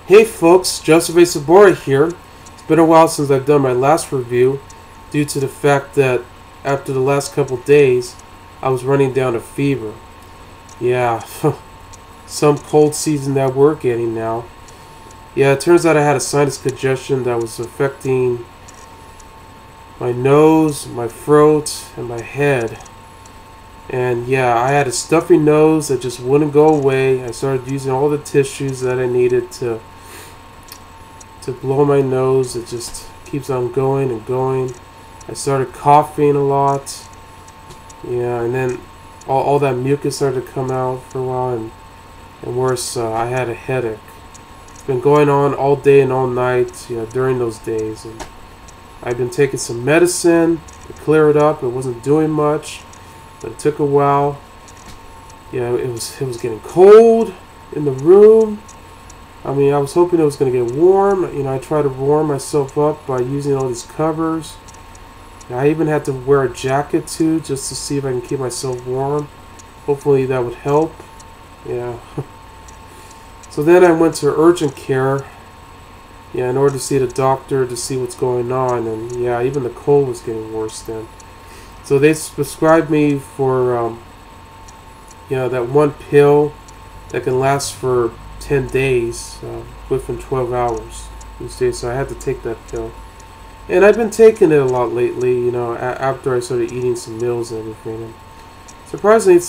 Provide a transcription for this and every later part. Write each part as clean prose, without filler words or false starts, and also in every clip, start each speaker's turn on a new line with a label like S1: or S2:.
S1: Hey folks, Joseph A. Sabora here. It's been a while since I've done my last review due to the fact that after the last couple days I was running down a fever. Yeah, some cold season that we're getting now. Yeah, it turns out I had a sinus congestion that was affecting my nose, my throat, and my head. And yeah, I had a stuffy nose that just wouldn't go away. I started using all the tissues that I needed to blow my nose. It just keeps on going and going. I started coughing a lot. Yeah, and then all that mucus started to come out for a while, and worse, I had a headache. It's been going on all day and all night, during those days. And I've been taking some medicine to clear it up. It wasn't doing much, but it took a while. Yeah, it was getting cold in the room. I mean, I was hoping it was going to get warm. I tried to warm myself up by using all these covers. I even had to wear a jacket too, just to see if I can keep myself warm. Hopefully that would help. Yeah. So then I went to urgent care, in order to see the doctor to see what's going on. And yeah, even the cold was getting worse then. So they prescribed me for, that one pill that can last for 10 days, within 12 hours these days. So I had to take that pill. And I've been taking it a lot lately, after I started eating some meals and everything. And surprisingly,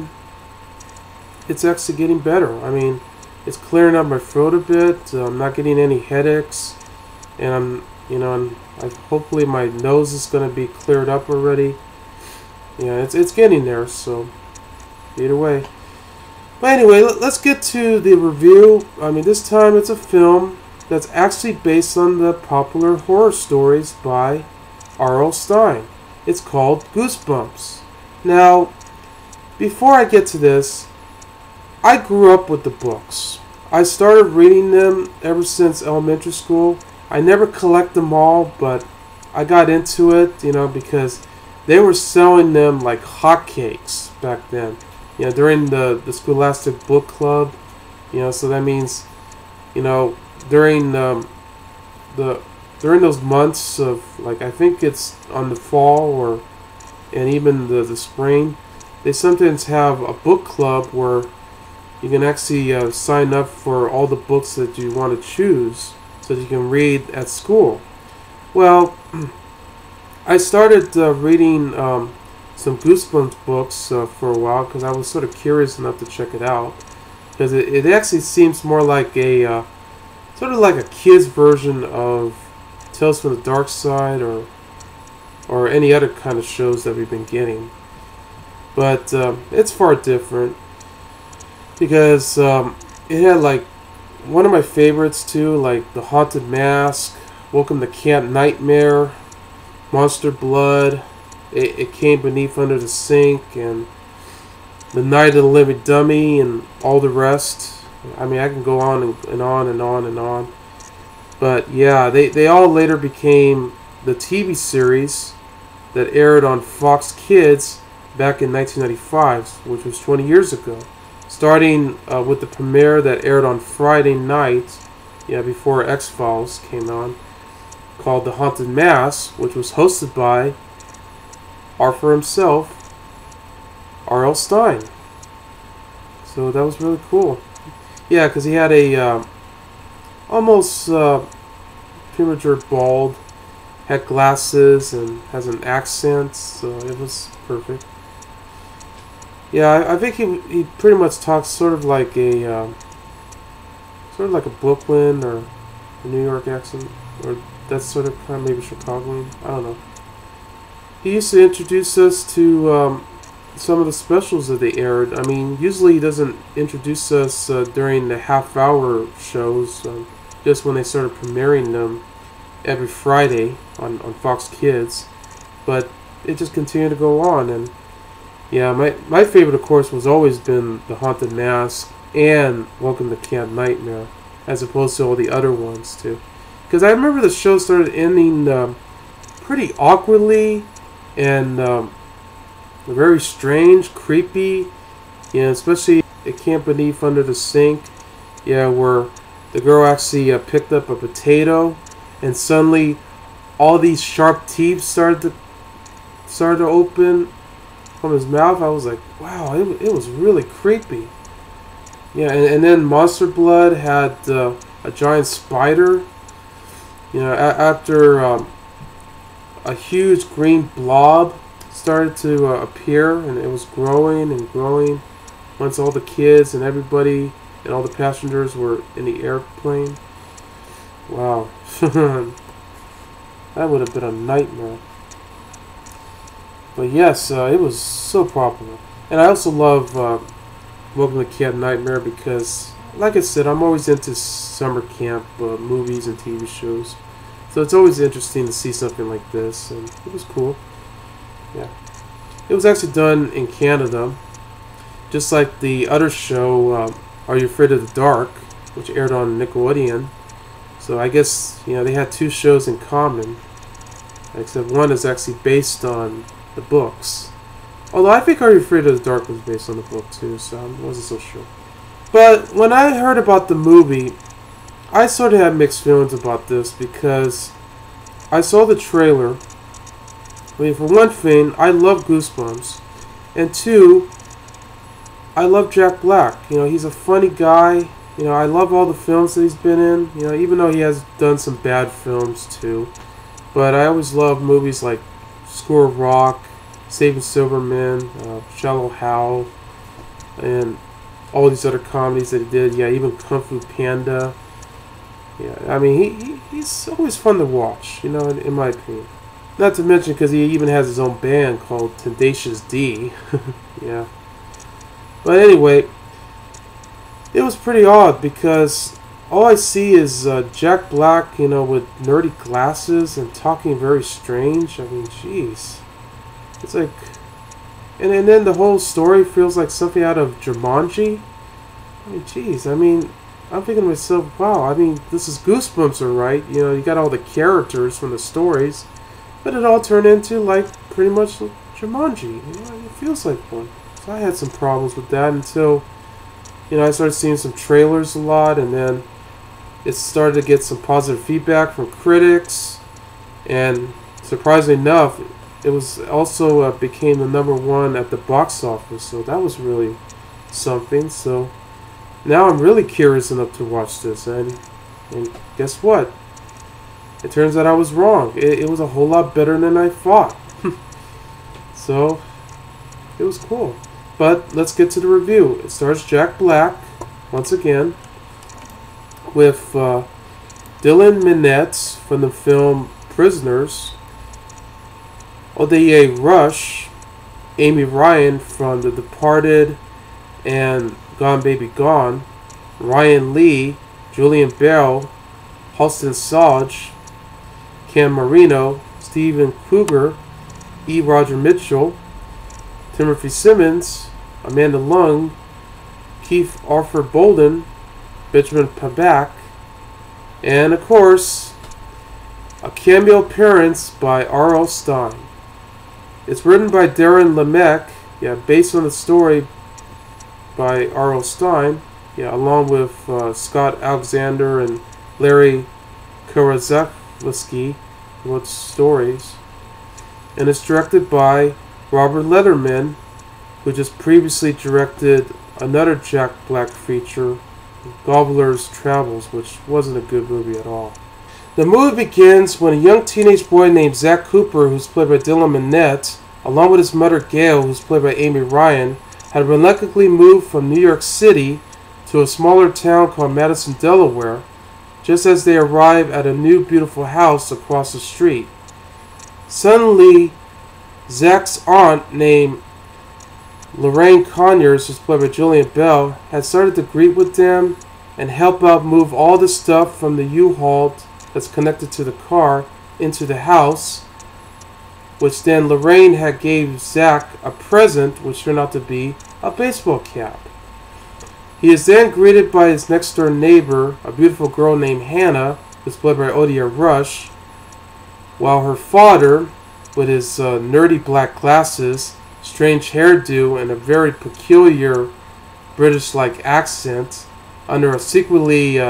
S1: it's actually getting better. I mean, it's clearing up my throat a bit. I'm not getting any headaches. And hopefully my nose is going to be cleared up already. Yeah, it's getting there, so either way. But anyway, let's get to the review. I mean, this time it's a film that's actually based on the popular horror stories by R.L. Stine. It's called Goosebumps. Now, before I get to this, I grew up with the books. I started reading them ever since elementary school. I never collect them all, but I got into it, because they were selling them like hotcakes back then. During the Scholastic Book Club, so that means, during during those months of, like, I think it's on the fall and even the spring, they sometimes have a book club where you can actually sign up for all the books that you want to choose so that you can read at school. Well, I started reading some Goosebumps books for a while because I was sort of curious enough to check it out, because it actually seems more like a sort of like a kid's version of Tales from the Dark Side or any other kind of shows that we've been getting. But it's far different because it had, like, one of my favorites too, like The Haunted Mask, Welcome to Camp Nightmare, Monster Blood, It Came Beneath Under the Sink, and The Night of the Living Dummy, and all the rest. I mean, I can go on and on and on and on. But yeah, they all later became the TV series that aired on Fox Kids back in 1995, which was 20 years ago. Starting with the premiere that aired on Friday night, before X-Files came on, called The Haunted Mask, which was hosted by Arthur himself, R.L. Stine. So that was really cool. Yeah, because he had a almost premature bald, had glasses, and has an accent, so it was perfect. Yeah, I think he pretty much talks sort of like a Brooklyn or a New York accent, or that sort of kind of maybe Chicagoan. I don't know. He used to introduce us to some of the specials that they aired. I mean, usually he doesn't introduce us during the half-hour shows, just when they started premiering them every Friday on Fox Kids. But it just continued to go on, and yeah, my favorite, of course, was always been The Haunted Mask and Welcome to Camp Nightmare, as opposed to all the other ones too. Because I remember the show started ending pretty awkwardly and very strange, creepy. Especially It Can't Beneath Under the Sink. Yeah, where the girl actually picked up a potato, and suddenly all these sharp teeth started to open from his mouth. I was like, wow, it was really creepy. Yeah, and then Monster Blood had a giant spider. You know, after a huge green blob started to appear, and it was growing and growing once all the kids and everybody and all the passengers were in the airplane. Wow. That would have been a nightmare. But yes, it was so popular. And I also love Welcome to Camp Nightmare because, like I said, I'm always into summer camp movies and TV shows. So it's always interesting to see something like this, and it was cool. Yeah. It was actually done in Canada, just like the other show, Are You Afraid of the Dark, which aired on Nickelodeon. So I guess, you know, they had two shows in common, except one is actually based on the books. Although I think Are You Afraid of the Dark was based on the book too, so I wasn't so sure. But when I heard about the movie, I sort of had mixed feelings about this because I saw the trailer. I mean, for one thing, I love Goosebumps. And two, I love Jack Black. You know, he's a funny guy. You know, I love all the films that he's been in. You know, even though he has done some bad films too. But I always love movies like School of Rock, Saving Silverman, Shallow Hal, and all these other comedies that he did. Yeah, even Kung Fu Panda. Yeah, I mean, he's always fun to watch, you know, in my opinion. Not to mention because he even has his own band called Tenacious D. Yeah. But anyway, it was pretty odd because all I see is Jack Black, you know, with nerdy glasses and talking very strange. I mean, jeez. It's like... And then the whole story feels like something out of Jumanji. I mean, jeez, I mean... I'm thinking to myself, wow, I mean, this is Goosebumps, alright. You know, you got all the characters from the stories, but it all turned into, like, pretty much Jumanji. You know, it feels like one. So I had some problems with that until, you know, I started seeing some trailers a lot, and then it started to get some positive feedback from critics, and surprisingly enough, it was also became the #1 at the box office, so that was really something. So now I'm really curious enough to watch this, and guess what? It turns out I was wrong. It was a whole lot better than I thought. So, it was cool. But let's get to the review. It stars Jack Black, once again, with Dylan Minnette from the film Prisoners, Odaye Rush, Amy Ryan from The Departed and Gone Baby Gone, Ryan Lee, Julian Bell, Halston Sodge, Cam Marino, Steven Kruger, E. Roger Mitchell, Timothy Simmons, Amanda Lung, Keith Arthur Bolden, Benjamin Pabak, and of course, a cameo appearance by R.L. Stine. It's written by Darren Lemek, based on the story by R.L. Stine, along with Scott Alexander and Larry Karaszewski wrote stories. And it's directed by Robert Letterman, who just previously directed another Jack Black feature, Gobbler's Travels, which wasn't a good movie at all. The movie begins when a young teenage boy named Zach Cooper, who's played by Dylan Minnette, along with his mother Gail, who's played by Amy Ryan, had reluctantly moved from New York City to a smaller town called Madison, Delaware, just as they arrive at a new beautiful house across the street. Suddenly, Zach's aunt, named Lorraine Conyers, who's played by Julian Bell, had started to greet with them and help out move all the stuff from the U-Haul that's connected to the car into the house, which then Lorraine had gave Zach a present, which turned out to be a baseball cap. He is then greeted by his next door neighbor, a beautiful girl named Hannah, who's played by Odia Rush, while her father, with his nerdy black glasses, strange hairdo, and a very peculiar British-like accent, under a secretly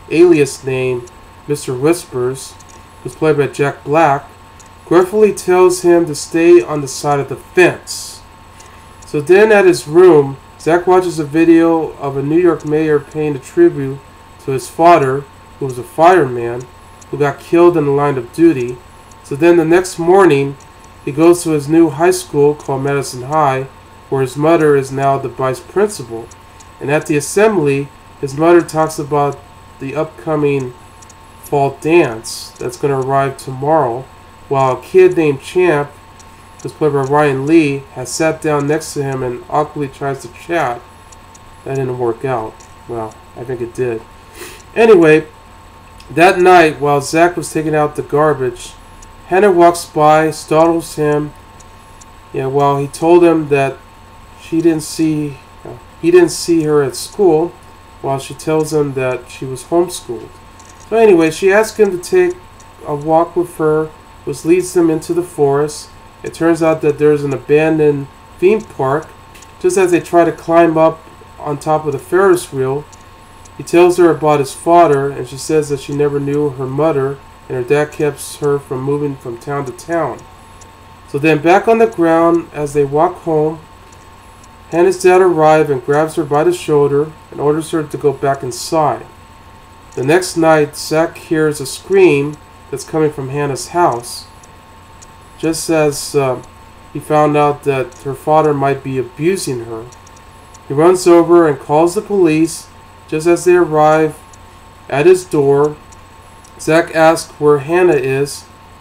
S1: alias name Mr. Whispers, who's played by Jack Black, gruffly tells him to stay on the side of the fence. So then at his room, Zack watches a video of a New York mayor paying a tribute to his father, who was a fireman, who got killed in the line of duty. So then the next morning, he goes to his new high school called Madison High, where his mother is now the vice principal. And at the assembly, his mother talks about the upcoming fall dance that's going to arrive tomorrow, while a kid named Champ, who's played by Ryan Lee, has sat down next to him and awkwardly tries to chat. That didn't work out. Well, I think it did. Anyway, that night, while Zack was taking out the garbage, Hannah walks by, startles him. While he told him that he didn't see her at school, while she tells him that she was homeschooled. So anyway, she asks him to take a walk with her, which leads them into the forest. It turns out that there's an abandoned theme park. Just as they try to climb up on top of the Ferris wheel, he tells her about his father, and she says that she never knew her mother, and her dad kept her from moving from town to town. So then back on the ground, as they walk home, Hannah's dad arrives and grabs her by the shoulder and orders her to go back inside. The next night, Zack hears a scream that's coming from Hannah's house, just as he found out that her father might be abusing her. He runs over and calls the police. Just as they arrive at his door, Zack asks where Hannah is,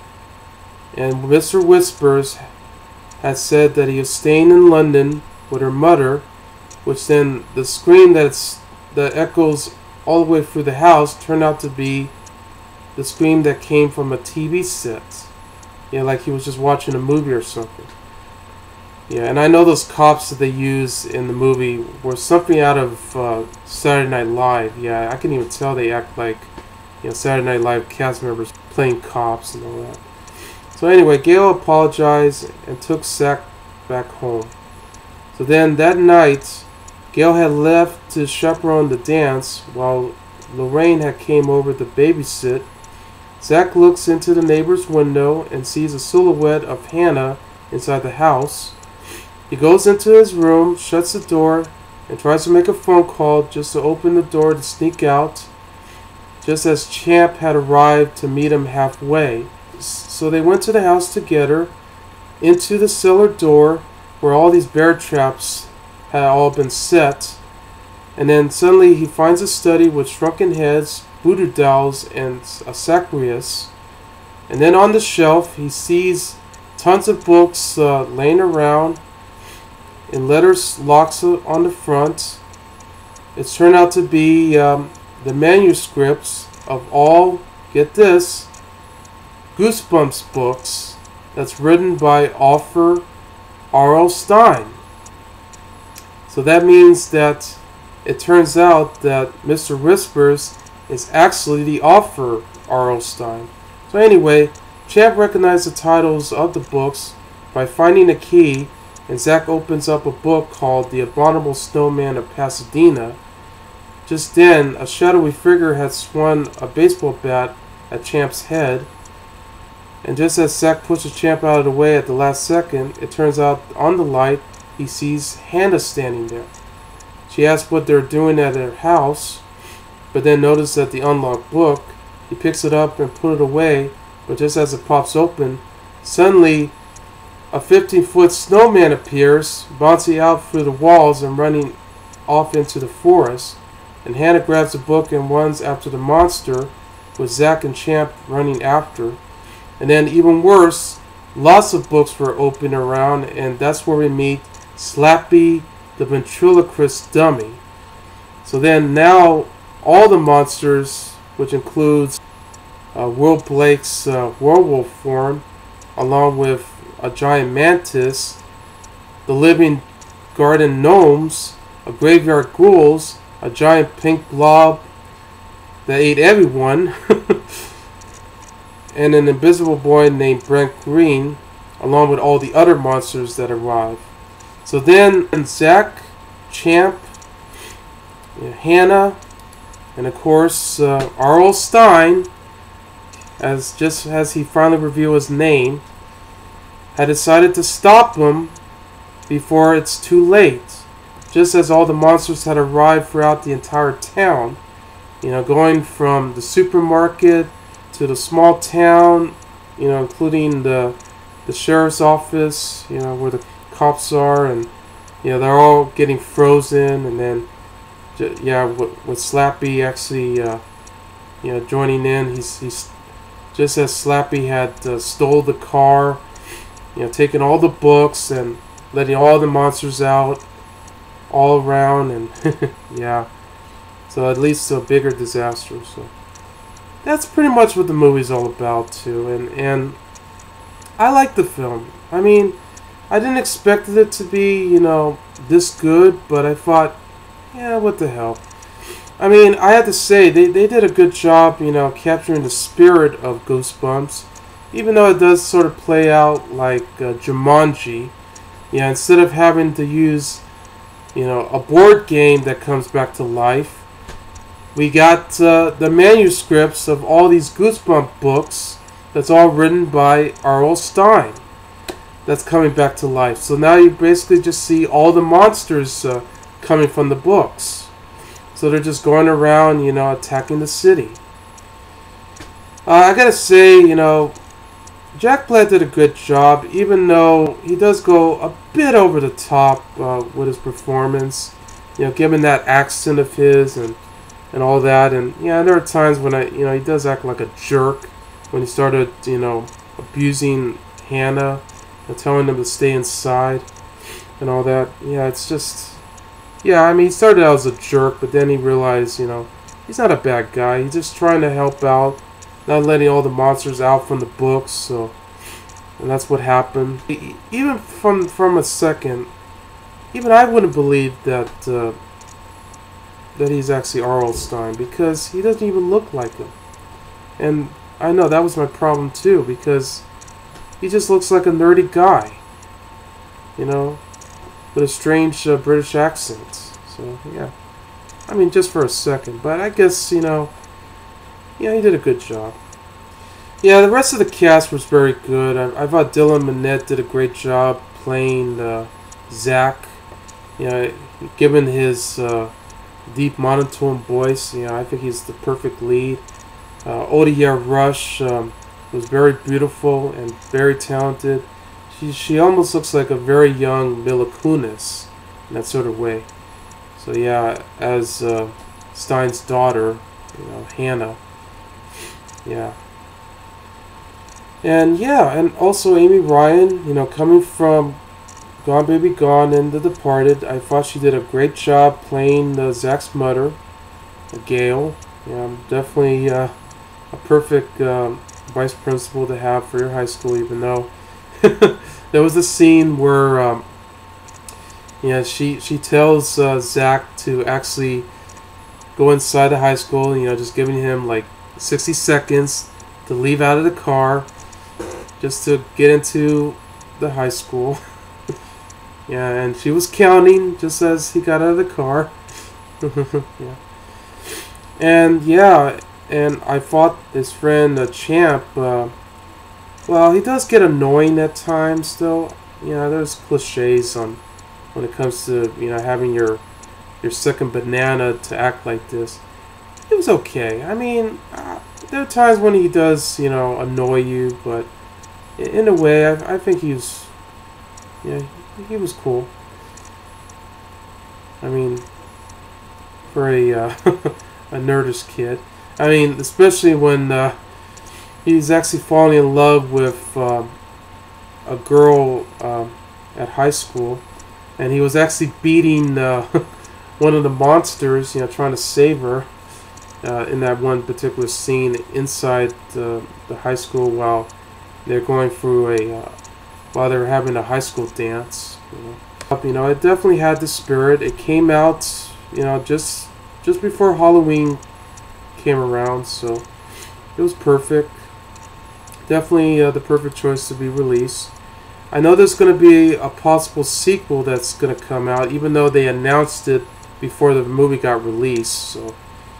S1: and Mr. Whispers had said that he was staying in London with her mother, which then the scream that echoes all the way through the house turned out to be the scream that came from a TV set. Like he was just watching a movie or something. And I know those cops that they use in the movie were something out of Saturday Night Live. I can even tell they act like Saturday Night Live cast members playing cops and all that. So anyway, Gail apologized and took Zack back home. So then that night, Gail had left to chaperone the dance while Lorraine had came over to babysit. Zack looks into the neighbor's window and sees a silhouette of Hannah inside the house. He goes into his room, shuts the door, and tries to make a phone call just to open the door to sneak out, just as Champ had arrived to meet him halfway. So they went to the house together, into the cellar door, where all these bear traps had all been set. And then suddenly he finds a study with shrunken heads, voodoo dolls, and a sacristus. And then on the shelf he sees tons of books laying around in letters locks on the front. It's turned out to be the manuscripts of all, get this, Goosebumps books that's written by author R.L. Stine. So that means that it turns out that Mr. Whispers is actually the author R.L. Stine. So anyway, Champ recognized the titles of the books by finding a key, and Zack opens up a book called The Abominable Snowman of Pasadena. Just then, a shadowy figure had swung a baseball bat at Champ's head, and just as Zack pushes Champ out of the way at the last second, it turns out on the light he sees Hannah standing there. She asks what they're doing at her house, but then notices that the unlocked book. He picks it up and put it away, but just as it pops open, suddenly a 15-foot snowman appears, bouncing out through the walls and running off into the forest. And Hannah grabs the book and runs after the monster, with Zack and Champ running after. And then even worse, lots of books were open around, and that's where we meet Slappy the ventriloquist dummy. So then now all the monsters, which includes Will Blake's werewolf form, along with a giant mantis, the living garden gnomes, a graveyard ghouls, a giant pink blob that ate everyone, and an invisible boy named Brent Green, along with all the other monsters that arrive. So then Zack, Champ, Hannah, And of course, R.L. Stine, just as he finally revealed his name, had decided to stop him before it's too late. Just as all the monsters had arrived throughout the entire town, going from the supermarket to the small town, including the sheriff's office, where the cops are, and they're all getting frozen, and then with Slappy actually joining in, he's just as Slappy had stole the car, taking all the books and letting all the monsters out all around, and yeah, so it leads to a bigger disaster. So that's pretty much what the movie's all about too, and I like the film. I mean, I didn't expect it to be this good, but I thought, yeah, what the hell. I mean, I have to say, they did a good job, capturing the spirit of Goosebumps, even though it does sort of play out like Jumanji. Yeah, instead of having to use, a board game that comes back to life, we got the manuscripts of all these Goosebump books that's all written by R.L. Stine that's coming back to life. So now you basically just see all the monsters coming from the books. So they're just going around, attacking the city. I gotta say, Jack Black did a good job, even though he does go a bit over the top with his performance. Given that accent of his and all that. And yeah, there are times when he does act like a jerk when he started, abusing Hannah and telling them to stay inside and all that. Yeah, it's just... Yeah, I mean, he started out as a jerk, but then he realized, he's not a bad guy. He's just trying to help out, not letting all the monsters out from the books, so... And that's what happened. Even from a second, even I wouldn't believe that that he's actually R.L. Stine, because he doesn't even look like him. And I know that was my problem too, because he just looks like a nerdy guy, with a strange British accent. So yeah, I mean, just for a second, but I guess he did a good job. Yeah, the rest of the cast was very good. I thought Dylan Minnette did a great job playing Zach. Given his deep monotone voice, I think he's the perfect lead. Odia Rush was very beautiful and very talented. She almost looks like a very young Mila Kunis in that sort of way. So yeah, as Stine's daughter, Hannah. Yeah. And yeah, and also Amy Ryan, coming from Gone Baby Gone and The Departed, I thought she did a great job playing Zach's mother, Gail. Definitely a perfect vice principal to have for your high school, even though there was a scene where she tells Zach to actually go inside the high school, just giving him like 60 seconds to leave out of the car just to get into the high school. Yeah, and she was counting just as he got out of the car. Yeah. And I thought his friend Champ, well, he does get annoying at times still. There's cliches on when it comes to, having your second banana to act like this. It was okay. I mean, there are times when he does, annoy you, but in a way, I think he was cool. I mean, for a a nerdish kid. I mean, especially when he's actually falling in love with a girl at high school, and he was actually beating one of the monsters, trying to save her in that one particular scene inside the high school while they're going through while they're having a high school dance. It definitely had the spirit. It came out, just before Halloween came around, so it was perfect. Definitely the perfect choice to be released. I know there's going to be a possible sequel that's going to come out, even though they announced it before the movie got released. So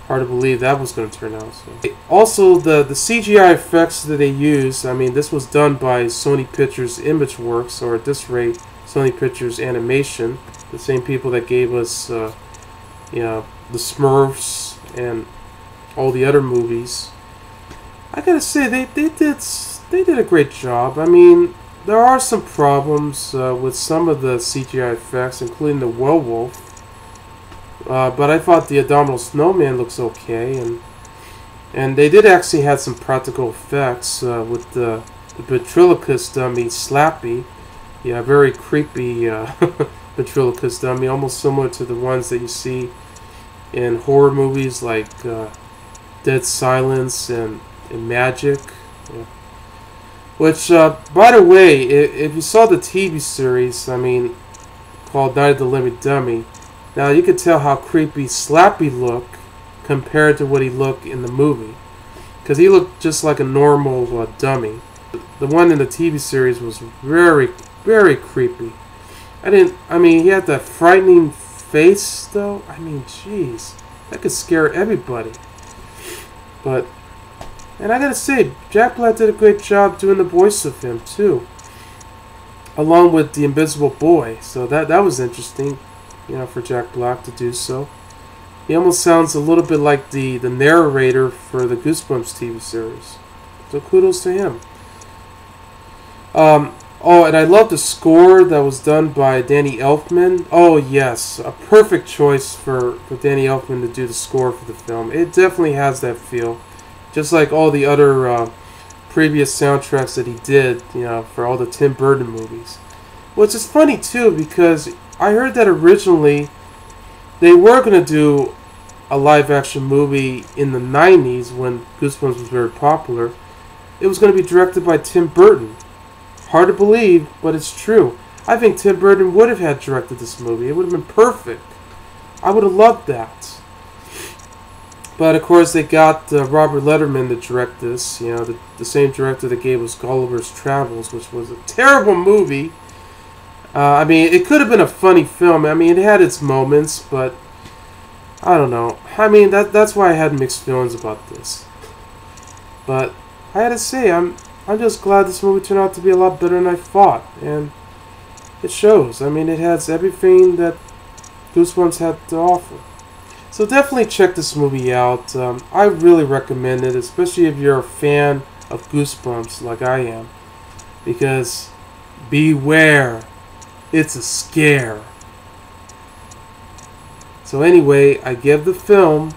S1: Hard to believe that was going to turn out. So. Also, the CGI effects that they used, I mean, this was done by Sony Pictures ImageWorks, or at this rate, Sony Pictures Animation, the same people that gave us, you know, the Smurfs and all the other movies. I gotta say, they did a great job. I mean, there are some problems with some of the CGI effects, including the werewolf. But I thought the Abominable Snowman looks okay, and they did actually have some practical effects with the ventriloquist dummy Slappy. Yeah, very creepy ventriloquist dummy, almost similar to the ones that you see in horror movies like Dead Silence and Magic. Yeah. Which, by the way, if you saw the TV series, I mean, called Night of the Living Dummy, now you could tell how creepy Slappy looked compared to what he looked in the movie. Because he looked just like a normal dummy. The one in the TV series was very, very creepy. I mean, he had that frightening face, though. I mean, jeez. That could scare everybody. But, and I gotta say, Jack Black did a great job doing the voice of him, too. Along with the Invisible Boy. So that was interesting, you know, for Jack Black to do so. He almost sounds a little bit like the narrator for the Goosebumps TV series. So kudos to him. Oh, and I love the score that was done by Danny Elfman. Oh, yes. A perfect choice for Danny Elfman to do the score for the film. It definitely has that feel. Just like all the other previous soundtracks that he did, you know, for all the Tim Burton movies. Which is funny, too, because I heard that originally they were going to do a live-action movie in the 90s when Goosebumps was very popular. It was going to be directed by Tim Burton. Hard to believe, but it's true. I think Tim Burton would have had directed this movie. It would have been perfect. I would have loved that. But, of course, they got Robert Letterman to direct this. You know, the same director that gave us Gulliver's Travels, which was a terrible movie. I mean, it could have been a funny film. I mean, it had its moments, but I don't know. I mean, that's why I had mixed feelings about this. But I had to say, I'm just glad this movie turned out to be a lot better than I thought, and it shows. I mean, it has everything that Goosebumps had to offer. So definitely check this movie out. I really recommend it, especially if you're a fan of Goosebumps like I am, because beware, it's a scare. So anyway, I give the film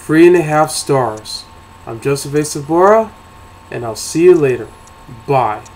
S1: 3.5 stars. I'm Joseph A. Sabora, and I'll see you later. Bye.